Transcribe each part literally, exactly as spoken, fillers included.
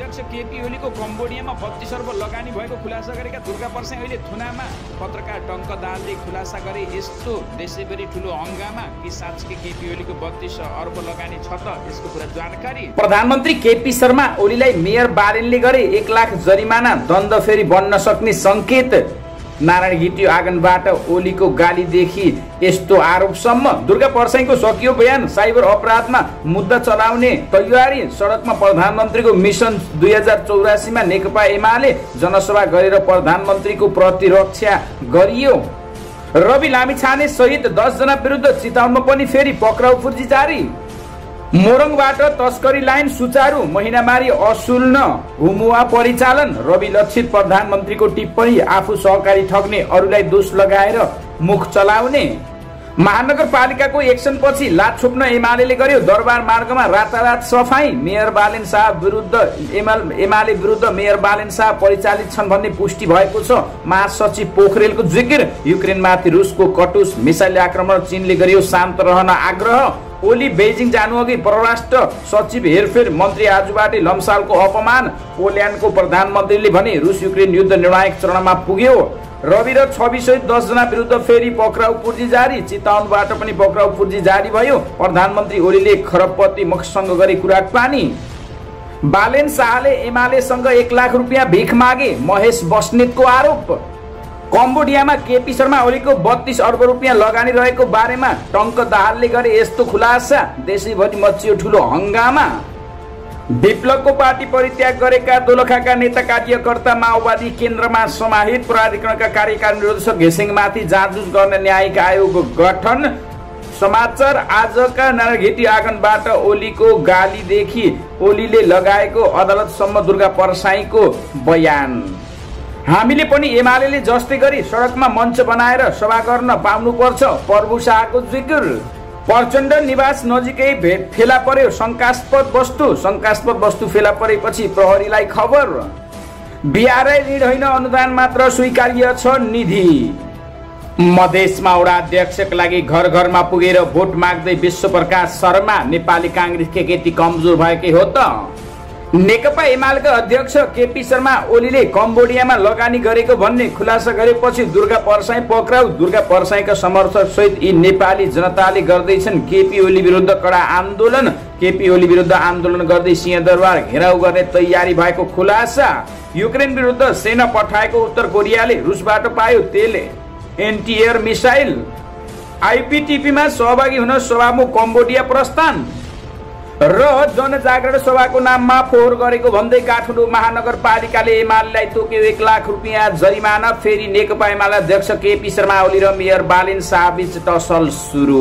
अध्यक्ष केपी ओलीको कम्बोडियामा बत्तीस अर्ब लगानी भएको खुलासा गरेका दुर्गा परसाई अहिले थुनामा पत्रकार टङ्क दाहालले खुलासा गरे। यस्तो देशैभरि ठुलो हंगामा कि साँच्चै केपी ओलीको बत्तीस अर्ब लगानी छ त, यसको पुरा जानकारी। प्रधानमन्त्री केपी शर्मा ओलीलाई मेयर बालेनले गरे एक लाख जरिमाना, दण्ड फेरि बन्न सक्ने संकेत। नारायण घिटियो आँगनबाट ओलीको गालीदेखि यस्तो आरोपसम्म। दुर्गा परसाईको सकियो बयान। साइबर अपराधमा मुद्दा चलाउने तयारी। सडकमा प्रधानमन्त्रीको मिसन दुई हजार चौरासीमा नेकपा एमाले जनसभा गरेर प्रधानमन्त्रीको प्रतिरक्षा गरियो। रवि लामिछाने सहित दस जना विरुद्ध चितवनमा पनि फेरि पक्राउ फुर्जी जारी। मोरङबाट तस्करी लाइन सुचारू, महिनामारी असुल्न हुमुवा परिचालन। रवि लक्षित प्रधानमन्त्रीको टिप्पणी, आफू सहकारी ठग्ने अरूलाई दोष लगाएर मुख चलाउने। महानगरपालिकाको एक्सन पछि लात छोप्न एमाले गर्यो। दरबार मार्गमा रातारात सफाई। मेयर बालेन शाह विरुद्ध एमाले विरुद्ध मेयर बालेन शाह परिचालित छन् भन्ने पुष्टि भएको छ। महासचिव पोखरेलको जिकिर। युक्रेनमाथि रुसको कटुस मिसाइल आक्रमण, चीनले गर्यो शान्त रहन आग्रह। ओली बेजिङ जानुअघि परराष्ट्र सचिव हेरफेर मन्त्री आजुबाटै लम्सालको अपमान। पोल्यान्डको प्रधानमन्त्रीले भने रुस युक्रेन युद्ध निर्णायक चरणमा पुग्यो। रवि र छवि सहित दस जना विरुद्ध फेरि पक्राउ पूर्जी जारी। चितवनबाट पनि पक्राउ पूर्जी जारी भयो। प्रधानमन्त्री ओलीले खरबपति मुखसँग गरे कुराकानी। बालेन शाहले एमालेसँग एक लाख रुपियाँ भिख मागे, महेश बस्नेतको आरोप। कम्बोडियामा केपी शर्मा ओलीको बत्तीस अर्ब रुपियाँ लगानी रहेको बारेमा टङ्क दाहालले गरे यस्तो खुलासा। देशैभरि मचियो ठुलो हंगामा। विप्लवको पार्टी परित्याग गरेका दोलखाका नेता कार्यकर्ता माओवादी केन्द्रमा समाहित। प्राधिकरणका कार्यकारी निर्देशक घिसिङमाथि जाँचबुझ गर्ने न्यायिक आयोग गठन। समाचार आजका नारायण घिटियो आँगनबाट ओलीको गालीदेखि ओलीले लगाएको अदालतसम्म दुर्गा परसाईको बयान। हामीले पनि एमाले जस्तै गरी सडकमा मञ्च बनाएर सभा गर्न पाउनुपर्छ, प्रभु शाहको जिकिर। प्रचण्ड निवास नजिकै फेला पर्यो शंकास्पद वस्तु। शंकास्पद वस्तु फेला परेपछि प्रहरीलाई खबर। बिआरआई ऋण होइन अनुदान मात्र स्वीकार्य छ निधि। मधेसमा वडा अध्यक्षका लागि घर घरमा पुगेर भोट माग्दै विश्वप्रकाश शर्मा। नेपाली कांग्रेस के केटी कमजोर भएकै हो त। नेकपा एमालेका अध्यक्ष केपी शर्मा ओलीले कम्बोडियामा लगानी गरेको भन्ने खुलासा गरेपछि दुर्गा परसाई पक्राउ। दुर्गा परसाईका समर्थक सहित यी नेपाली जनताले गर्दैछन् केपी ओली विरुद्ध कडा आन्दोलन। केपी ओली विरुद्ध आन्दोलन गर्दै सिंहदरबार घेराउ गर्ने तयारी भएको खुलासा। युक्रेन विरुद्ध सेना पठाएको उत्तर कोरियाले रुसबाट पायो तेल एन्टी एयर मिसाइल। आइपीटीपीमा सहभागी हुन सभामुख कम्बोडिया प्रस्थान। र जनजागरण सभाको नाममा फोहोर गरेको भन्दै काठमाडौँ महानगरपालिकाले एमालेलाई तोक्यो एक लाख रुपियाँ जरिमाना। फेरि नेकपा एमाले अध्यक्ष केपी शर्मा ओली र मेयर बालेन शाह बीच टसल सुरु।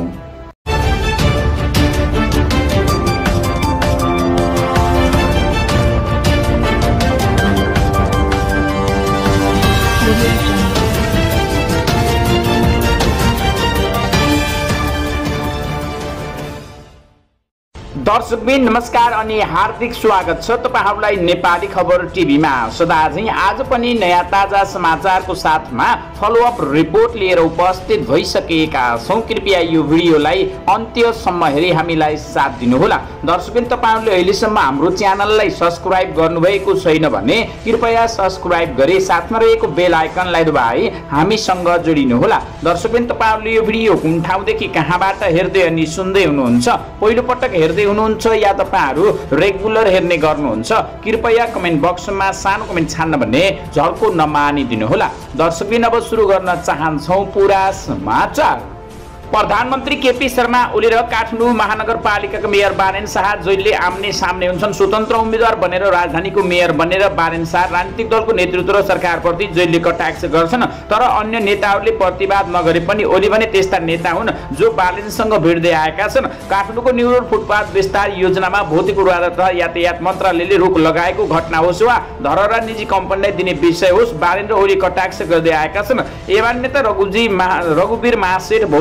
दर्शकबिन नमस्कार अनि हार्दिक स्वागत छ तपाईहरुलाई नेपाली खबर टिभीमा। सदा झैं आज पनि नयाँ ताजा समाचारको साथमा फलोअप रिपोर्ट लिएर उपस्थित भइसकेका छौं। कृपया यो भिडियोलाई अन्त्यसम्म हेरी हामीलाई साथ दिनुहोला। दर्शकबिन तपाईहरुले अहिलेसम्म हाम्रो च्यानललाई सब्स्क्राइब गर्नुभएको छैन भने कृपया सब्स्क्राइब गरी साथमा रहेको बेल आइकनलाई दबाई हामीसँग जोडिनुहोला। दर्शकबिन तपाईहरुले यो भिडियो कुन ठाउँदेखि कहाँबाट हेर्दै अनि सुन्दै हुनुहुन्छ, पहिलो पटक हेर्दै हुनुहुन्छ या तपाईहरु रेगुलर हेर्ने गर्नुहुन्छ, कृपया कमेन्ट बक्समा सानो कमेन्ट छान्न भन्ने झल्को नमानिदिनु होला। दर्शकबिन अब सुरु गर्न चाहन्छौं पूरा समाचार। प्रधानमन्त्री केपी शर्मा ओली र काठमाडौँ महानगरपालिकाका मेयर बालेन शाह जहिले आम्ने सामने हुन्छन्। स्वतन्त्र उम्मेदवार बनेर राजधानीको मेयर बनेर बालेन शाह राजनीतिक दलको नेतृत्व र सरकारप्रति जहिले कटाक्ष गर्छन्। तर अन्य नेताहरूले प्रतिवाद नगरे पनि ओली भने त्यस्ता नेता हुन् जो बालेनसँग भिड्दै आएका छन्। काठमाडौँको न्यू रोड फुटपाथ विस्तार योजनामा भौतिक पूर्वाधार तथा यातायात मन्त्रालयले रोक लगाएको घटना होस् वा धरहरा निजी कम्पनीलाई दिने विषय होस्, बालेन र ओली कटाक्ष गर्दै आएका छन्। एमाले नेता रघुजी रघुवीर महासेठ भौतिक पूर्वाधार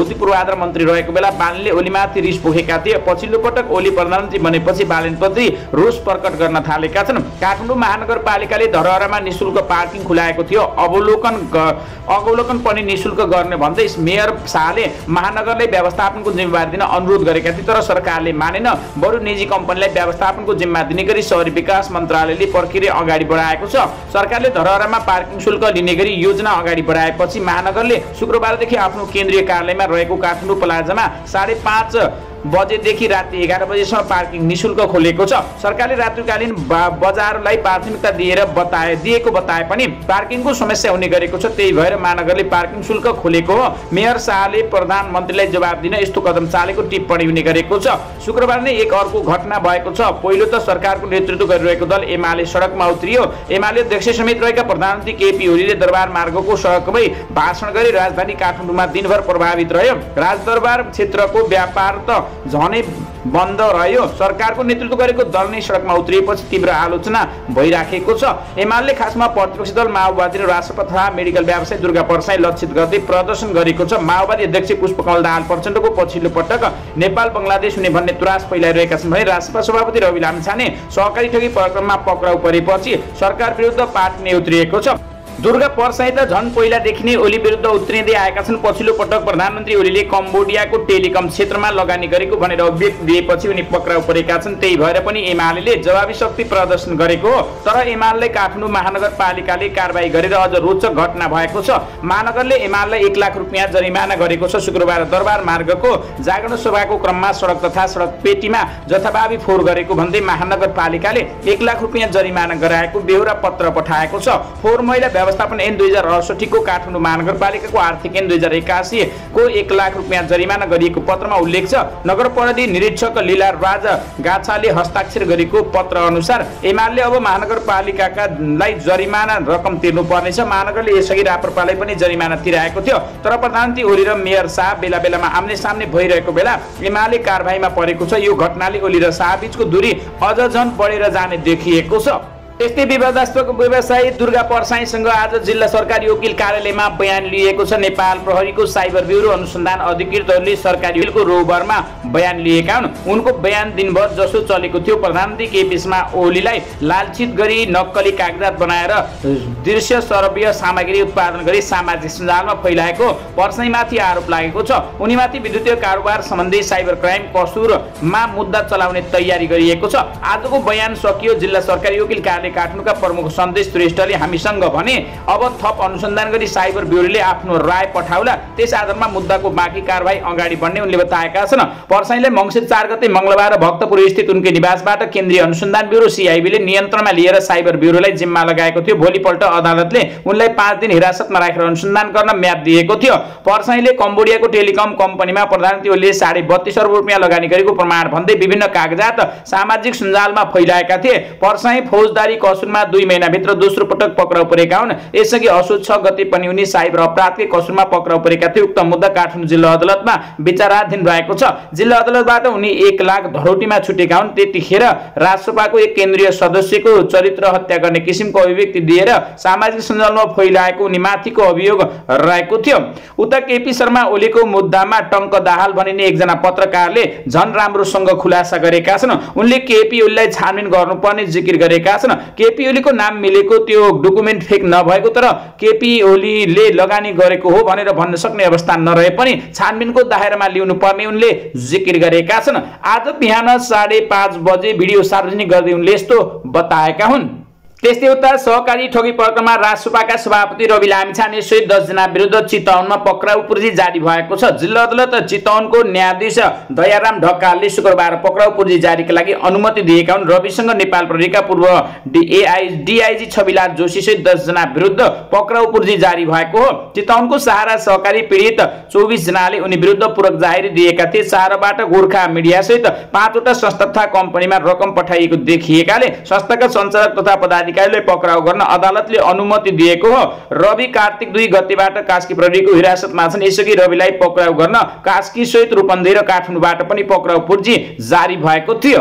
साधारण मन्त्री रहेको बेला बालनले ओलीमाथि रिस पोखेका थिए। पछिल्लो पटक ओली प्रधानमन्त्री बनेपछि बालनप्रति रोष प्रकट गर्न थालेका छन्। काठमाडौँ महानगरपालिकाले धरहरामा निशुल्क पार्किङ खुलाएको थियो। अवलोकन अवलोकन पनि निशुल्क गर्ने भन्दै मेयर शाहले महानगरले व्यवस्थापनको जिम्मेवारी दिन अनुरोध गरेका थिए, तर सरकारले मानेन। बरु निजी कम्पनीलाई व्यवस्थापनको जिम्मा दिने गरी शहरी विकास मन्त्रालयले प्रक्रिया अगाडि बढाएको छ। सरकारले धरहरामा पार्किङ शुल्क लिने गरी योजना अगाडि बढाएपछि महानगरले शुक्रबारदेखि आफ्नो केन्द्रीय कार्यालयमा रहेको काठमाडौँ प्लाजामा साढे पाँच बजेदेखि राति एघार बजेसम्म पार्किङ निशुल्क खोलेको छ। सरकारले रात्रिकालीन बजारलाई प्राथमिकता दिएर बताए दिएको बताए पनि पार्किङको समस्या हुने गरेको छ। त्यही भएर महानगरले पार्किङ शुल्क खोलेको हो। मेयर शाहले प्रधानमन्त्रीलाई जवाब दिन यस्तो कदम चालेको टिप्पणी हुने गरेको छ। शुक्रबार नै एक अर्को घटना भएको छ। पहिलो त सरकारको नेतृत्व गरिरहेको दल एमाले सडकमा उत्रियो। एमाले अध्यक्ष समेत रहेका प्रधानमन्त्री केपी ओलीले दरबार मार्गको सडकमै भाषण गरी राजधानी काठमाडौँमा दिनभर प्रभावित रह्यो। राजदरबार क्षेत्रको व्यापार त झनै बन्द रह्यो। सरकारको नेतृत्व गरेको दल नै सडकमा उत्रिएपछि तीव्र आलोचना भइराखेको छ। एमाले खासमा प्रतिपक्षी दल माओवादी र राष्ट्रपति तथा मेडिकल व्यवसायी दुर्गा परसाई लक्षित गर्दै प्रदर्शन गरेको छ। माओवादी अध्यक्ष पुष्पकमल दाहाल प्रचण्डको पछिल्लो पटक नेपाल बङ्गलादेश हुने भन्ने त्रास फैलाइरहेका छन् भने राष्ट्रपति सभापति रवि लामिछाने सहकारी ठगी प्रकरणमा पक्राउ परेपछि सरकार विरुद्ध पार्टी नै उत्रिएको छ। दुर्गा परसाई त झन् पहिलादेखि नै ओली विरुद्ध उत्रिँदै आएका छन्। पछिल्लो पटक प्रधानमन्त्री ओलीले कम्बोडियाको टेलिकम क्षेत्रमा लगानी गरेको भनेर अभियोग दिएपछि उनी पक्राउ परेका छन्। त्यही भएर पनि एमाले जवाबी शक्ति प्रदर्शन गरेको हो। तर एमाले काठमाडौँ महानगरपालिकाले कारबाही गरेर अझ रोचक घटना भएको छ। महानगरले एमालेलाई एक लाख रुपियाँ जरिमाना गरेको छ। शुक्रबार दरबार मार्गको जागरण सभाको क्रममा सडक तथा सडक पेटीमा जथाभावी फोहोर गरेको भन्दै महानगरपालिकाले एक लाख रुपियाँ जरिमाना गराएको बेहोरा पत्र पठाएको छ। फोहोर मैला व्यवस्थापन ऐन दुई हजार अडसठी को काठमाडौँ महानगरपालिकाको आर्थिक ऐन दुई हजार एकासी को एक लाख रुपियाँ जरिमाना गरिएको पत्रमा उल्लेख छ। नगर प्रहरी निरीक्षक लीला राज गाछाले हस्ताक्षर गरेको पत्र अनुसार एमाले अब महानगरपालिकालाई जरिमाना रकम तिर्नुपर्नेछ। महानगरले यसअघि राप्रपालाई पनि जरिमाना तिराएको थियो, तर प्रधानमन्त्री ओली र मेयर शाह बेला बेलामा आम्ने सामने भइरहेको बेला एमाले कारबाहीमा परेको छ। यो घटनाले ओली र शाह बीचको दूरी अझ झन बढेर जाने देखिएको छ। त्यस्तै विवादास्पद व्यवसायी दुर्गा परसाईसँग आज जिल्ला सरकारी वकिल कार्यालयमा बयान लिएको छ। नेपाल प्रहरीको साइबर ब्युरो अनुसन्धान अधिकृतहरूले सरकारी वकिलको रोबरमा बयान लिएका हुन्। उनको बयान दिनभर जसो चलेको थियो। प्रधानमन्त्री केपी शर्मा ओलीलाई लालचित गरी नक्कली कागजात बनाएर दृश्य श्रव्य सामग्री उत्पादन गरी सामाजिक सञ्जालमा फैलाएको परसाईमाथि आरोप लागेको छ। उनीमाथि विद्युतीय कारोबार सम्बन्धी साइबर क्राइम कसुरमा मुद्दा चलाउने तयारी गरिएको छ। आजको बयान सकियो। जिल्ला सरकारी वकिल काठमाडौँका प्रमुख सन्देश श्रेष्ठले हामीसँग भने अब थप अनुसन्धान गरी साइबर ब्युरोले आफ्नो राय पठाउला, त्यस आधारमा मुद्दाको बाँकी कारबाही अगाडि बढ्ने उनले बताएका छन्। परसाईले मङ्सिर चार गते मंगलबार भक्तपुर स्थित उनकै निवासबाट केन्द्रीय अनुसन्धान ब्युरो सीआईबीले नियन्त्रणमा लिएर साइबर ब्युरोलाई जिम्मा लगाएको थियो। भोलिपल्ट अदालतले उनलाई पाँच दिन हिरासतमा राखेर अनुसन्धान गर्न म्याद दिएको थियो। परसाईले कम्बोडियाको टेलिकम कम्पनीमा प्रधानमन्त्री ओलीले साढे बत्तीस अर्ब रुपियाँ लगानी गरेको प्रमाण भन्दै विभिन्न कागजात सामाजिक सञ्जालमा फैलाएका थिए। परसाई फौजदारी कसुरमा दुई महिनाभित्र दोस्रो पटक पक्राउ परेका हुन्। यसअघि असोज छ गते पनि उनी साइबर अपराधकै कसुरमा पक्राउ परेका थिए। उक्त मुद्दा काठमाडौँ जिल्ला अदालतमा विचाराधीन रहेको छ। जिल्ला अदालतबाट उनी एक लाख धरोटीमा छुटेका हुन्। त्यतिखेर राजसभाको एक केन्द्रीय सदस्यको चरित्र हत्या गर्ने किसिमको अभिव्यक्ति दिएर सामाजिक सञ्जालमा फैलाएको उनी माथिको अभियोग रहेको थियो। उता केपी शर्मा ओलीको मुद्दामा टङ्क दाहाल भनिने एकजना पत्रकारले झन राम्रोसँग खुलासा गरेका छन्। उनले केपी ओलीलाई छानबिन गर्नुपर्ने जिकिर गरेका छन्। केपी ओलीको नाम मिलेको त्यो डकुमेन्ट फेक नभएको तर केपी ओलीले लगानी गरेको हो भनेर भन्न सक्ने अवस्था नरहे पनि छानबिनको दायरामा ल्याउनु पर्ने उनले जिकिर गरेका छन्। आज बिहान साढे पाँच बजे भिडियो सार्वजनिक गर्दै उनले यस्तो बताएका हुन्। त्यस्तै उता सहकारी ठगी प्रकरणमा राजसभाका सभापति रवि लामिछाने सहित दस जना विरुद्ध चितवनमा पक्राउ पूर्जी जारी भएको छ। जिल्ला अदालत चितवनको न्यायाधीश दयाराम ढकालले शुक्रबार पक्राउ पूर्जी जारीका लागि अनुमति दिएका हुन्। रविसँग नेपाल प्रहरीका पूर्व डीआईजी छविलाल जोशी सहित दस जना विरुद्ध पक्राउ पूर्जी जारी भएको हो। चितवनको सहारा सहकारी पीडित चौबिस जनाले उनी विरुद्ध पूरक जाहेरी दिएका थिए। सहाराबाट गोर्खा मिडिया सहित पाँचवटा संस्था तथा कम्पनीमा रकम पठाइएको देखिएकाले संस्थाका सञ्चालक तथा पदाधिकारी पक्राउ गर्न अदालतले अनुमति दिएको हो। रवि कार्तिक दुई गतेबाट कास्की प्रहरीको हिरासतमा छन्। यसअघि रविलाई पक्राउ गर्न कास्की सहित रूपन्देही र काठमाडौँबाट पनि पक्राउ पूर्जी जारी भएको थियो।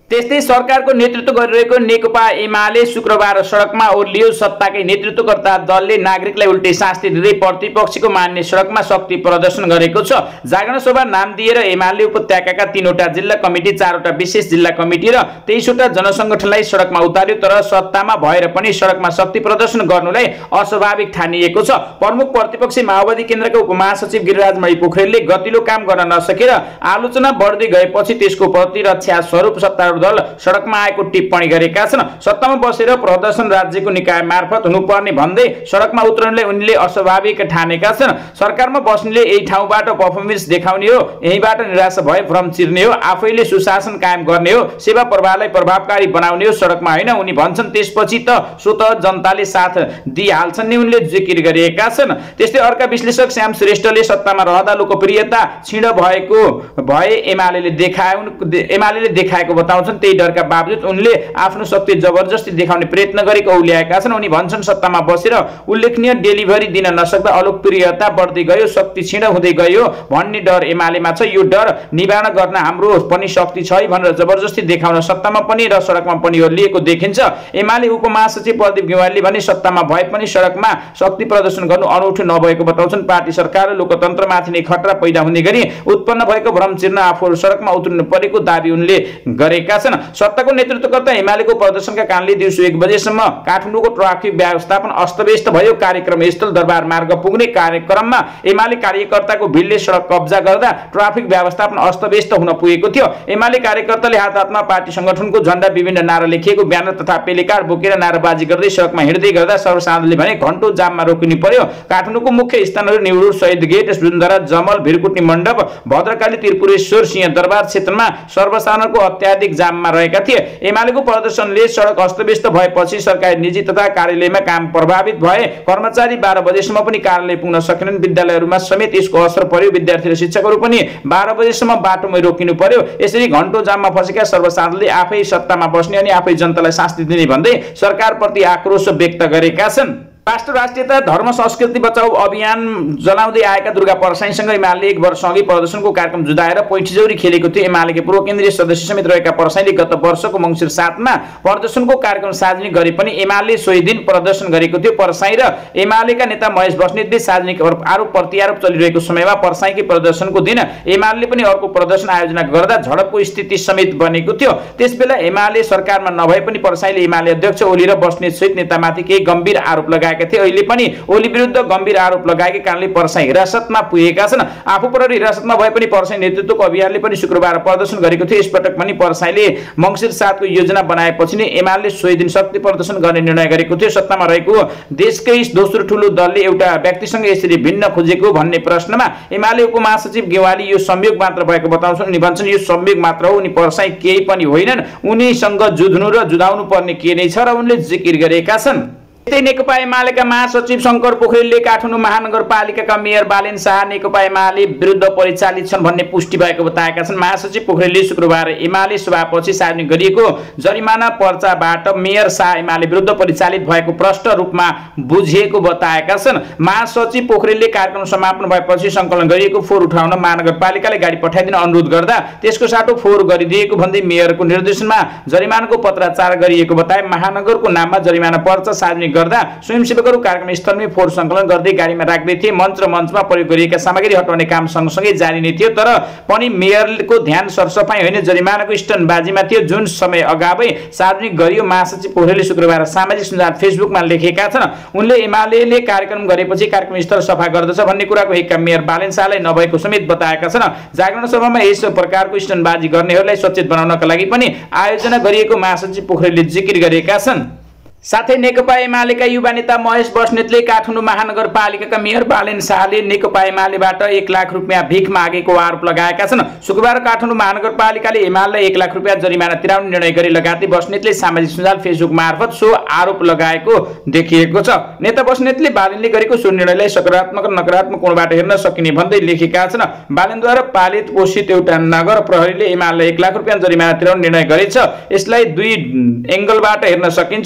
त्यस्तै सरकारको नेतृत्व गरिरहेको नेकपा एमाले शुक्रबार सडकमा ओर्लियो। सत्ताकै नेतृत्वकर्ता दलले नागरिकलाई उल्टे शास्ति दिँदै प्रतिपक्षीको मान्ने सडकमा शक्ति प्रदर्शन गरेको छ। जागरण सभा नाम दिएर एमाले उपत्यकाका तीनवटा जिल्ला कमिटी, चारवटा विशेष जिल्ला कमिटी र तेइसवटा जनसङ्गठनलाई सडकमा उतार्यो। तर सत्तामा भएर पनि सडकमा शक्ति प्रदर्शन गर्नुलाई अस्वाभाविक ठानिएको छ। प्रमुख प्रतिपक्षी माओवादी केन्द्रका उपमहासचिव गिरिराज मणि पोखरेलले गतिलो काम गर्न नसकेर आलोचना बढ्दै गएपछि त्यसको प्रतिरक्षा स्वरूप सत्ता दल सडकमा आएको टिप्पणी गरेका छन्। सत्तामा बसेर प्रदर्शन राज्यको निकाय मार्फत हुनुपर्ने भन्दै सडकमा उत्रनलाई उनले अस्वाभाविक ठानेका छन्। सरकारमा बस्नेले यही ठाउँबाट पर्फर्मेन्स देखाउने हो, यहीबाट निराशा भए भ्रम चिर्ने हो, आफैले सुशासन कायम गर्ने हो, सेवा प्रवाहलाई प्रभावकारी बनाउने हो, सडकमा होइन। उनी भन्छन् त्यसपछि त स्वतः जनताले साथ दिइहाल्छन् नि उनले जिकिर गरिएका छन्। त्यस्तै अर्का विश्लेषक श्याम श्रेष्ठले सत्तामा रहँदा लोकप्रियता क्षीण भएको भए एमाले देखाए एमाले देखाएको बताउँछन्। त्यही डरका बावजुद उनले आफ्नो शक्ति जबरजस्ती देखाउने प्रयत्न गरेको औल्याएका छन्। उनी भन्छन् सत्तामा बसेर उल्लेखनीय डेलिभरी दिन नसक्दा अलोकप्रियता बढ्दै गयो, शक्ति क्षीण हुँदै गयो भन्ने डर एमालेमा छ। यो डर निवारण गर्न हाम्रो पनि शक्ति छ है भनेर जबरजस्ती देखाउन सत्तामा पनि र सडकमा पनि ओर्लिएको देखिन्छ। एमाले उपमहासचिव प्रदीप गेवालीले भने सत्तामा भए पनि सडकमा शक्ति प्रदर्शन गर्नु अनौठो नभएको बताउँछन्। पार्टी सरकार र लोकतन्त्रमाथि नै खतरा पैदा हुने गरी उत्पन्न भएको भ्रम चिर्न आफूहरू सडकमा उत्रनु परेको दाबी उनले गरेका छन्। सत्ताको नेतृत्वकर्ता एमालेको प्रदर्शनका कारणले दिउँसो एक बजेसम्म काठमाडौँको ट्राफिक व्यवस्थापन अस्तव्यस्त भयो। कार्यक्रम स्थल दरबार मार्ग पुग्ने कार्यक्रममा एमाले कार्यकर्ताको भिडले सडक कब्जा गर्दा ट्राफिक व्यवस्थापन अस्तव्यस्त हुन पुगेको थियो। एमाले कार्यकर्ताले हात हातमा पार्टी संगठनको झण्डा, विभिन्न नारा लेखिएको ब्यानर तथा पेलेकार्ड बोकेर नाराबाजी गर्दै सडकमा हिँड्दै गर्दा सर्वसाधारणले भने घण्टो जाममा रोकिनु पर्यो। काठमाडौँको मुख्य स्थानहरू निउडुर, शहीद गेट, सुन्दरा, जमल, भिरकुटी मण्डप, भद्रकाली, त्रिपुरेश्वर, सिंहदरबार क्षेत्रमा सर्वसाधारणको अत्याधिक जाममा रहेका थिए। एमालेको प्रदर्शनले सडक अस्तव्यस्त भएपछि सरकारी, निजी तथा कार्यालयमा काम प्रभावित भए। कर्मचारी बाह्र बजेसम्म पनि कार्यालय पुग्न सकेनन्। विद्यालयहरूमा समेत यसको असर पर्यो। विद्यार्थी र शिक्षकहरू पनि बाह्र बजेसम्म बाटोमै रोकिनु पर्यो। यसरी घण्टो जाममा फसेका सर्वसाधारणले आफै सत्तामा बस्ने अनि आफै जनतालाई शास्ति दिने भन्दै सरकारप्रति आक्रोश व्यक्त गरेका छन्। राष्ट्र राष्ट्रियता धर्म संस्कृति बचाउ अभियान जनाउँदै आएका दुर्गा परसाईसँग एमाले एक वर्ष अघि प्रदर्शनको कार्यक्रम जुदाएर पैँठीजौरी खेलेको थियो। एमालेका पूर्व केन्द्रीय सदस्य समेत रहेका परसाईले गत वर्षको मङ्सिर सातमा प्रदर्शनको कार्यक्रम सार्वजनिक गरे पनि एमाले सोही दिन प्रदर्शन गरेको थियो। परसाई र एमालेका नेता महेश बस्नेतले सार्वजनिक आरोप प्रत्यारोप चलिरहेको समयमा परसाईकै प्रदर्शनको दिन एमाले पनि अर्को प्रदर्शन आयोजना गर्दा झडपको स्थिति समेत बनेको थियो। त्यसबेला एमाले सरकारमा नभए पनि परसाईले एमाले अध्यक्ष ओली र बस्नेत सहित नेतामाथि केही गम्भीर आरोप लगाए थे। अहिले पनि ओली विरुद्ध गम्भीर आरोप लगाएकै कारणले परसाई हिरासतमा पुगेका छन्। आफू पर हिरासतमा भए पनि परसाई नेतृत्वको अभियानले पनि शुक्रबार प्रदर्शन गरेको थियो। यसपटक पनि परसाईले मङ्सिर सातको योजना बनाएपछि नै एमाले सोही दिन शक्ति प्रदर्शन गर्ने निर्णय गरेको थियो। सत्तामा रहेको देशकै दोस्रो ठुलो दलले एउटा व्यक्तिसँग यसरी भिन्न खोजेको भन्ने प्रश्नमा एमाले उपमहासचिव गेवाली यो संयोग मात्र भएको बताउँछन्। उनी भन्छन् यो संयोग मात्र हो, उनी परसाई केही पनि होइनन्, उनीसँग जुझ्नु र जुधाउनु पर्ने के नै छ र उनले जिकिर गरेका छन्। यस्तै नेकपा एमालेका महासचिव शङ्कर पोखरेलले काठमाडौँ महानगरपालिकाका मेयर बालेन शाह नेकपा एमाले विरुद्ध परिचालित छन् भन्ने पुष्टि भएको बताएका छन्। महासचिव पोखरेलले शुक्रबार एमाले सभापछि सार्वजनिक गरिएको जरिमाना पर्चाबाट मेयर शाह एमाले विरुद्ध परिचालित भएको प्रष्ट रूपमा बुझिएको बताएका छन्। महासचिव पोखरेलले कार्यक्रम समापन भएपछि सङ्कलन गरिएको फोहोर उठाउन महानगरपालिकाले गाडी पठाइदिन अनुरोध गर्दा त्यसको साटो फोहोर गरिदिएको भन्दै मेयरको निर्देशनमा जरिमानाको पत्राचार गरिएको बताए। महानगरको नाममा जरिमाना पर्चा सार्वजनिक गर्दा स्वयंसेवकहरू कार्यक्रम स्थलमै फोहोर सङ्कलन गर्दै गाडीमा राख्दै थिए। मञ्च र मञ्चमा प्रयोग गरिएका सामग्री हटाउने काम सँगसँगै जारी नै थियो। तर पनि मेयरको ध्यान सरसफाई होइन जरिमानाको स्टनबाजीमा थियो, जुन समय अगावै सार्वजनिक गरियो। महासचिव पोखरेलले शुक्रबार सामाजिक सञ्जाल फेसबुकमा लेखेका छन्। उनले एमाले कार्यक्रम गरेपछि कार्यक्रम स्थल सफा गर्दछ भन्ने कुराको हेक्का मेयर बालेन शाहलाई नभएको समेत बताएका छन्। जागरण सभामा यस प्रकारको स्टनबाजी गर्नेहरूलाई सचेत बनाउनका लागि पनि आयोजना गरिएको महासचिव पोखरेलले जिकिर गरेका छन्। साथै नेकपा एमालेका युवा नेता महेश बस्नेतले काठमाडौँ महानगरपालिकाका मेयर बालेन शाहले नेकपा एमालेबाट एक लाख रुपियाँ भिख मागेको आरोप लगाएका छन्। शुक्रबार काठमाडौँ महानगरपालिकाले एमालेलाई एक लाख रुपियाँ जरिमाना तिराउने निर्णय गरे लगायतै बस्नेतले सामाजिक सञ्जाल फेसबुक मार्फत सो आरोप लगाएको देखिएको छ। नेता बस्नेतले बालेनले गरेको सो निर्णयलाई सकारात्मक र नकारात्मक कोणबाट हेर्न सकिने भन्दै लेखेका छन्। बालेनद्वारा पालित पोषित एउटा नगर प्रहरीले एमालेलाई एक लाख रुपियाँ जरिमाना तिराउने निर्णय गरेछ। यसलाई दुई एङ्गलबाट हेर्न सकिन्छ।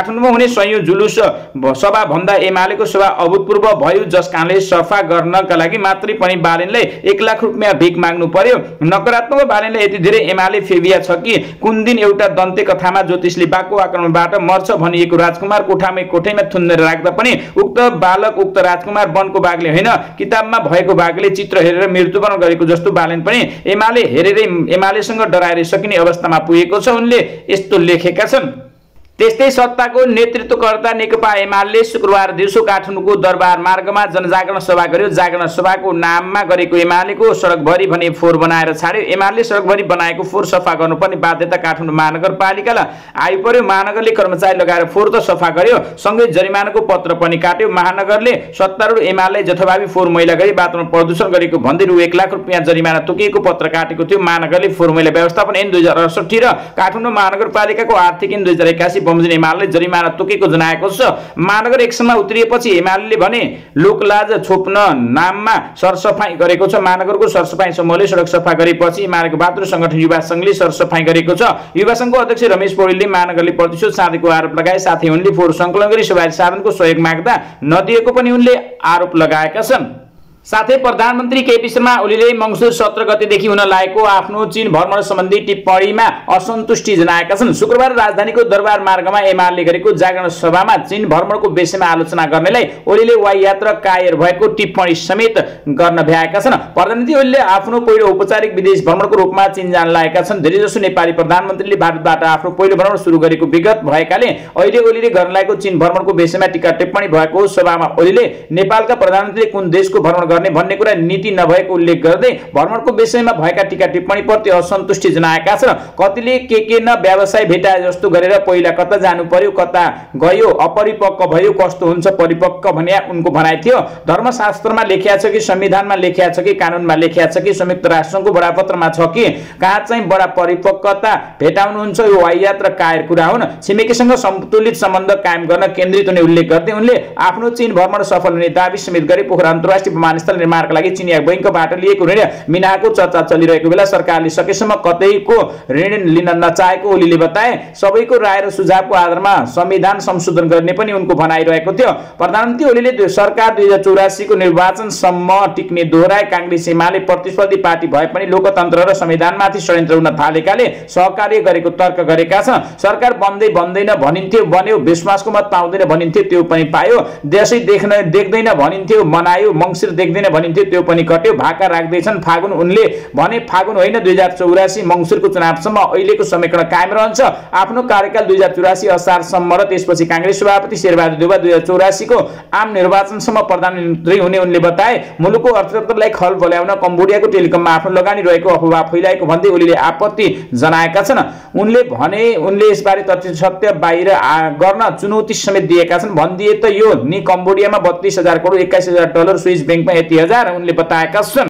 काठमाडौँमा हुने सयौं जुलुस सभा भन्दा एमालेको सभा अभूतपूर्व भयो, जस कारणले सफा गर्नका लागि मात्रै पनि बालेनलाई एक लाख रुपियाँ भिख माग्नु पर्यो। नकारात्मक बालेनलाई यति धेरै एमाले फेबिया छ कि कुन दिन एउटा दन्ते कथामा ज्योतिषले बाघको आक्रमणबाट मर्छ भनिएको राजकुमार कोठामै कोठैमा थुनेर राख्दा पनि उक्त बालक उक्त राजकुमार वनको बाघले होइन किताबमा भएको बाघले चित्र हेरेर मृत्युवरण गरेको जस्तो बालेन पनि एमाले हेरेरै एमालेसँग डराएर सकिने अवस्थामा पुगेको छ, उनले यस्तो लेखेका छन्। त्यस्तै सत्ताको नेतृत्वकर्ता नेकपा एमाले शुक्रबार दिउँसो काठमाडौँको दरबार मार्गमा जनजागरण सभा गर्यो। जागरण सभाको नाममा गरेको एमालेको सडकभरि भने फोहोर बनाएर छाड्यो। एमाले सडकभरि बनाएको फोहोर सफा गर्नुपर्ने बाध्यता काठमाडौँ महानगरपालिकालाई आइपर्यो। महानगरले कर्मचारी लगाएर फोहोर त सफा गर्यो, सँगै जरिमानाको पत्र पनि काट्यो। महानगरले सत्तारूढ एमाले जथाभावी फोहोर मैला गरी वातावरण प्रदूषण गरेको भन्दै रु एक लाख रुपियाँ जरिमाना तोकिएको पत्र काटेको थियो। महानगरले फोहोर मैला व्यवस्थापन ऐन दुई हजार अडसठी र काठमाडौँ महानगरपालिकाको आर्थिक ऐन दुई हजार एकासी बमोजिम एमाले जरिमाना तोकेको जनाएको छ। महानगर एक्सनमा उत्रिएपछि एमाले भने लोकलाज छोप्न नाममा सरसफाई गरेको छ। महानगरको सरसफाई समूहले सडक सफा गरेपछि एमालेको बहादुर संगठन युवा संघले सरसफाई गरेको छ। युवा संघको अध्यक्ष रमेश पौडेलले महानगरले प्रतिशोध साधेको आरोप लगाए। साथै उनले फोहोर संकलन गरी सवारी साधनको सहयोग माग्दा नदिएको पनि उनले आरोप लगाएका छन्। साथै प्रधानमन्त्री केपी शर्मा ओलीले मंगसिर सत्र गतेदेखि हुन लागेको आफ्नो चीन भ्रमण सम्बन्धी टिप्पणीमा असन्तुष्टि जनाएका छन्। शुक्रबार राजधानीको दरबार मार्गमा एमाले गरेको जागरण सभामा चीन भ्रमणको विषयमा आलोचना गर्नेलाई ओलीले वाहियात र कायर भएको टिप्पणी समेत गर्न भ्याएका छन्। प्रधानमन्त्री ओलीले आफ्नो पहिलो औपचारिक विदेश भ्रमणको रूपमा चीन जान लागेका छन्। धेरैजसो नेपाली प्रधानमन्त्रीले भारतबाट आफ्नो पहिलो भ्रमण सुरु गरेको विगत भएकाले अहिले ओलीले गर्न लागेको चीन भ्रमणको विषयमा टीका टिप्पणी भएको सभामा ओलीले नेपालका प्रधानमन्त्रीले कुन देशको भ्रमण गर्ने भन्ने कुरा नीति नभएको उल्लेख गर्दै भ्रमणको विषयमा भएका टीका टिप्पणी प्रति असन्तुष्टि जनाएका छन्। कतिले के के न व्यवसाय भेटाए जस्तो गरेर पहिला कता जानु पर्यो, कता गयो, अपरिपक्व भयो, कस्तो हुन्छ परिपक्व भन्ने उनको भनाइ थियो। धर्मशास्त्रमा लेखिया छ कि संविधानमा लेखिया छ कि कानुनमा लेखिया छ कि संयुक्त राष्ट्रसङ्घको बडापत्रमा छ कि कहाँ चाहिँ बडा परिपक्वता भेटाउनुहुन्छ, यो वाहियात र कायर कुरा हुन्। छिमेकीसँग सन्तुलित सम्बन्ध कायम गर्न केन्द्रित हुने उल्लेख गर्दै उनले आफ्नो चीन भ्रमण सफल हुने दाबी समेत गरे। पोखरा अन्तर्राष्ट्रिय विमानस्थल निर्माणका लागि चिनिया बैंकबाट लिएको ऋण मिनाको चर्चा चलिरहेको बेला सरकारले सकेसम्म कतैको ऋण लिन नचाहेको ओलीले बताए। सबैको राय र सुझावको आधारमा संविधान संशोधन गर्ने पनि उनको भनाइ रहेको थियो। प्रधानमन्त्री ओलीले सरकार दुई हजार चौरासी को निर्वाचनसम्म टिक्ने दोहोऱ्याए। कांग्रेस एमाले प्रतिस्पर्धी पार्टी भए पनि लोकतन्त्र र संविधानमाथि षड्यन्त्र हुन थालेकाले सहकार्य गरेको तर्क गरेका छन्। सरकार बन्दै बन्दैन भनिन्थ्यो, बन्यो। विश्वासको मत पाउँदैन भनिन्थ्यो, त्यो पनि पायो। देशै देख्न देख्दैन भनिन्थ्यो, मनायो। मंसिर देख्दैन भनिन्थ्यो, त्यो पनि कट्यो। भाका राख्दैछन् फागुन। उनले भने फागुन होइन दुई हजार चौरासी मंसिरको चुनावसम्म अहिलेको समीकरण कायम रहन्छ। आफ्नो कार्यकाल दुई हजार चौरासी असारसम्म र त्यसपछि कांग्रेस सभापति शेरबहादुर देउवा दुई हजार चौरासी को आम निर्वाचनसम्म प्रधानमन्त्री हुने उनले बताए। मुलुकको अर्थतन्त्रलाई खल बल्याउन कम्बोडियाको टेलिकममा आफ्नो लगानी रहेको अफवाह फैलाएको भन्दै ओलीले आपत्ति जनाएका छन्। उनले भने उनले यसबारे तथ्य सत्य बाहिर गर्न चुनौती समेत दिएका छन्। भनिदिए त यो नि कम्बोडियामा बत्तीस हजार करोड एक्काइस हजार डलर, स्विस बैंकमा यति हजार उनले बताएका छन्।